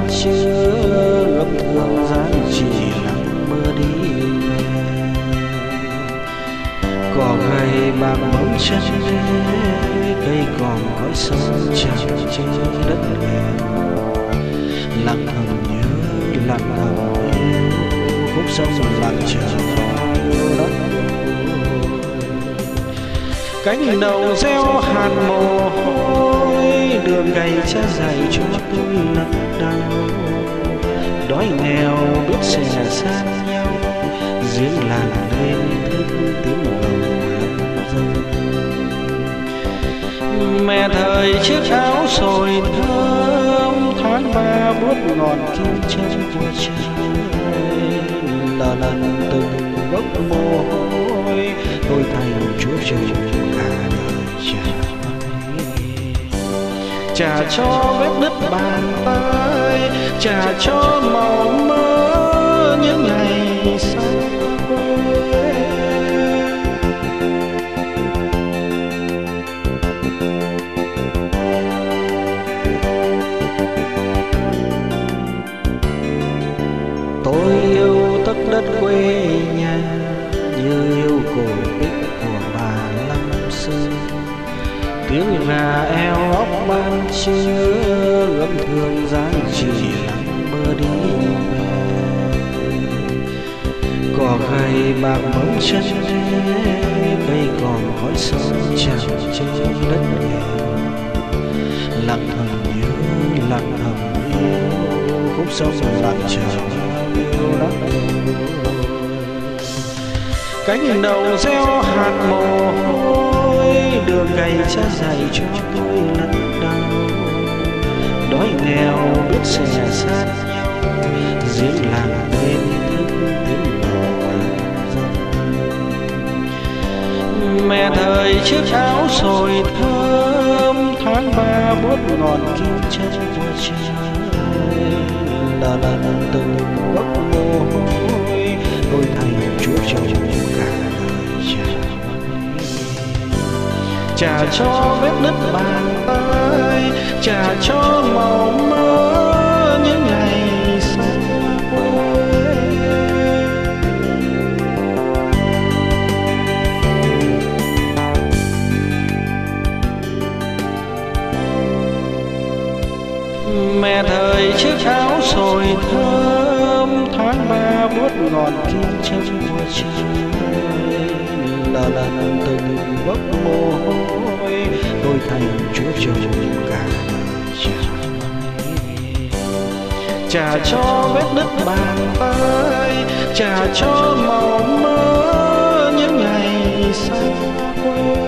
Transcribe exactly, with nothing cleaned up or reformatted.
chưa ngập thương dáng chỉ lặng mưa đi về. Cỏ gầy bạc bóng chân đê, cây còn khói sông chẳng trên đất nghèo. Lặng thầm nhớ, lặng thầm yêu, khúc sông lặng chờ đất. Cánh đầu gieo hạt mồ hôi, đường cày cha dạy cho tôi nặng đau. Đói nghèo biết sẻ san nhau, giếng làng đêm thức tiếng gầu hát dâng. Mẹ thời chiếc áo sồi thơm, tháng ba buốt ngọt kim chân của trời. Là lần từng gốc mồ hôi, tôi thành chúa trời cả đời trả. Trả cho vết nứt bàn tay, trả cho màu mơ những ngày xa quê. Tôi yêu tất đất quê nhà, như yêu cổ tích của bà năm xưa. Tiếng gà eo óc ban trưa, ngâm thương dáng chỉ lặng mưa đi về. Cỏ gầy bạc bóng chân đê, cây còn khói sông chẳng trên đất nghèo. Lặng thầm nhớ, lặng thầm yêu, khúc sông lặng chờ yêu đất. Cánh đầu gieo hạt mồ hôi, đường cày cha dạy cho tôi nặng đau. Đói nghèo biết sẻ san nhau, giếng làng bên thức tiếng gầu hát dâng. Mẹ thời chiếc áo sồi thơm, tháng ba buốt ngọt kim chân của trời. Là lần từng gốc mồ hôi, tôi thành chúa trời cả đời trả. Trả cho vết nứt bàn tay, trả cho màu mơ những ngày xa quê. Mẹ thời chiếc áo sồi thơm, tháng ba buốt ngọt kim chân của trời. Là lần từng gốc mồ hôi, tôi thành chúa trời cả đời trả. Trả cho vết nứt bàn tay, trả cho màu mơ những ngày xa quê.